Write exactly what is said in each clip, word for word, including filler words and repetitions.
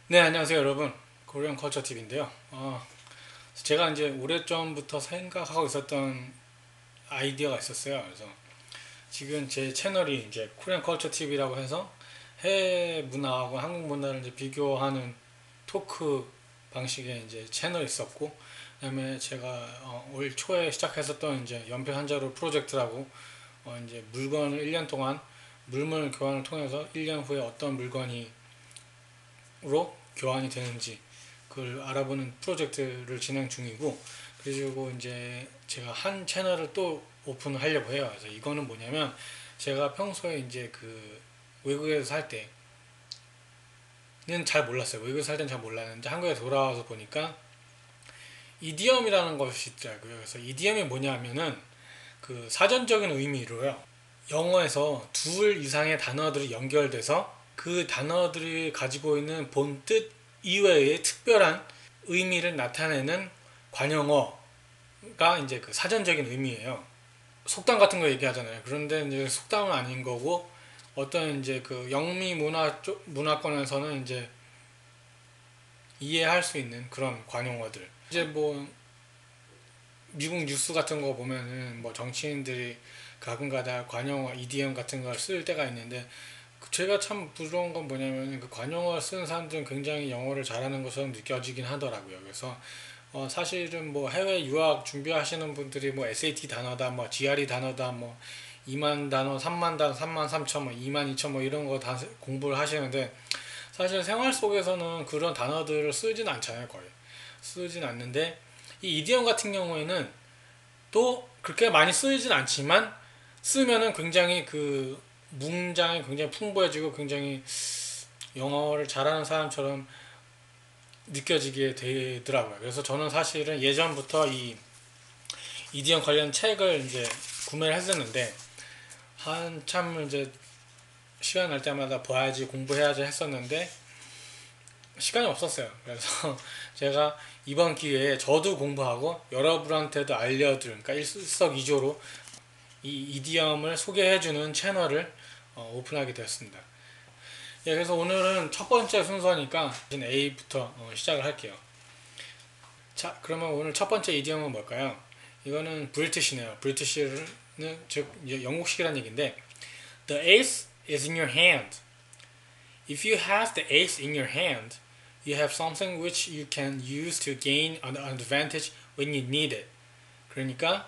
네, 안녕하세요, 여러분. 코리안 컬처 티비인데요. 어, 제가 이제 오래전부터 생각하고 있었던 아이디어가 있었어요. 그래서 지금 제 채널이 이제 코리안 컬처 티비라고 해서 해외 문화하고 한국 문화를 이제 비교하는 토크 방식의 이제 채널이 있었고, 그다음에 제가 어, 올 초에 시작했었던 이제 연필 한자루 프로젝트라고 어, 이제 물건을 일 년 동안 물물 교환을 통해서 일 년 후에 어떤 물건이 로 교환이 되는지 그걸 알아보는 프로젝트를 진행 중이고, 그리고 이제 제가 한 채널을 또 오픈을 하려고 해요. 그래서 이거는 뭐냐면, 제가 평소에 이제 그 외국에서 살 때는 잘 몰랐어요. 외국에서 살 때는 잘 몰랐는데 한국에 돌아와서 보니까 이디엄이라는 것이 있더라고요. 그래서 이디엄이 뭐냐면은 그 사전적인 의미로요, 영어에서 둘 이상의 단어들이 연결돼서 그 단어들이 가지고 있는 본뜻 이외의 특별한 의미를 나타내는 관용어가 이제 그 사전적인 의미예요. 속담 같은 거 얘기하잖아요. 그런데 이제 속담은 아닌 거고, 어떤 이제 그 영미 문화 쪽 문화권에서는 이제 이해할 수 있는 그런 관용어들. 이제 뭐 미국 뉴스 같은 거 보면은 뭐 정치인들이 가끔가다 관용어, 이디엄 같은 걸 쓸 때가 있는데, 제가 참 부러운 건 뭐냐면 그 관용어 쓰는 사람들은 굉장히 영어를 잘하는 것처럼 느껴지긴 하더라고요. 그래서 어 사실은 뭐 해외 유학 준비하시는 분들이 뭐 에스에이티 단어다, 뭐 지알이 단어다, 뭐 이만 단어, 삼만 단어, 삼만 삼천, 뭐 이만 이천 뭐 이런 거 다 공부를 하시는데, 사실 생활 속에서는 그런 단어들을 쓰진 않잖아요, 거의. 쓰진 않는데, 이 이디엄 같은 경우에는 또 그렇게 많이 쓰이진 않지만 쓰면은 굉장히 그 문장이 굉장히 풍부해지고 굉장히 영어를 잘하는 사람처럼 느껴지게 되더라고요. 그래서 저는 사실은 예전부터 이 이디엄 관련 책을 이제 구매를 했었는데, 한참 이제 시간 날 때마다 봐야지 공부해야지 했었는데 시간이 없었어요. 그래서 제가 이번 기회에 저도 공부하고 여러분한테도 알려드릴, 그러니까 일석이조로 이 이디엄을 소개해주는 채널을 어, 오픈하게 되었습니다. 예, 그래서 오늘은 첫 번째 순서니까 A부터 어, 시작을 할게요. 자, 그러면 오늘 첫 번째 이디엄은 뭘까요? 이거는 브리티시네요. 브리티시는 즉 영국식이라는 얘기인데, The ace is in your hand. If you have the ace in your hand, you have something which you can use to gain an advantage when you need it. 그러니까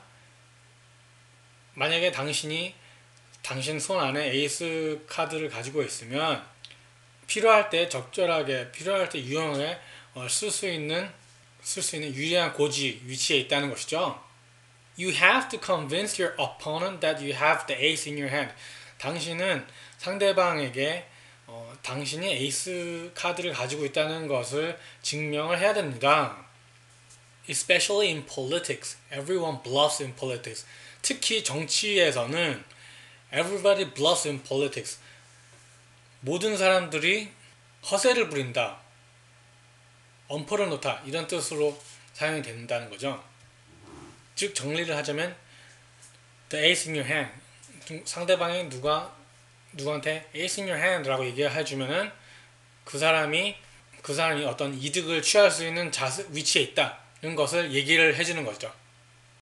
만약에 당신이 당신 손 안에 에이스 카드를 가지고 있으면 필요할 때 적절하게, 필요할 때 유용하게 어, 쓸 수 있는 쓸 수 있는 유리한 고지 위치에 있다는 것이죠. You have to convince your opponent that you have the ace in your hand. 당신은 상대방에게 어, 당신이 에이스 카드를 가지고 있다는 것을 증명을 해야 됩니다. Especially in politics. Everyone bluffs in politics. 특히 정치에서는 everybody bluffs in politics. 모든 사람들이 허세를 부린다, 엄포를 놓다, 이런 뜻으로 사용이 된다는 거죠. 즉 정리를 하자면 the ace in your hand. 상대방이 누가 누구한테 ace in your hand라고 얘기를 해주면은 그 사람이 그 사람이 어떤 이득을 취할 수 있는 자세, 위치에 있다는 것을 얘기를 해주는 거죠.